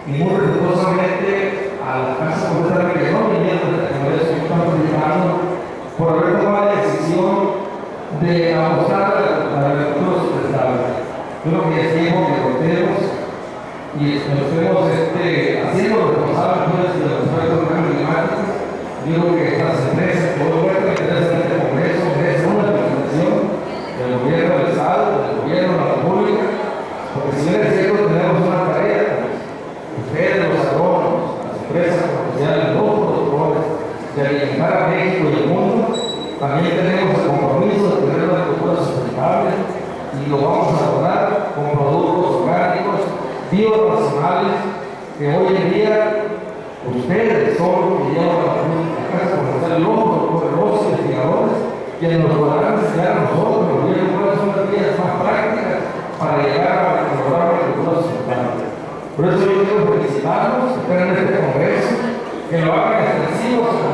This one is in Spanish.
y muy respetuosamente a la Casa Comunitaria que no vinieron de la Congreso que están participando por haber tomado la decisión de apostar a la agricultura sustentable. Yo creo que es tiempo que volteemos y nos estemos haciendo responsables de los aspectos de cambio climático. Yo creo que estas empresas, por lo menos que interesan en este Congreso, merecen una presentación del gobierno del Estado, del gobierno de la República, porque si bien es cierto, tenemos una tarea, ustedes, los agrónomos, las empresas comerciales, los productores, de alimentar a México y el mundo, también tenemos el compromiso de tener una agricultura sustentable y lo vamos a lograr con productos orgánicos, bioracionales, que hoy en día ustedes son los que llevan a la Casa Comercial, los investigadores, quienes nos podrán enseñar a nosotros, los gobiernos, cuáles son las vías más prácticas para llegar a lograr la agricultura sustentable. Por eso yo quiero felicitarlos, que estén en este Congreso, que lo hagan extensivos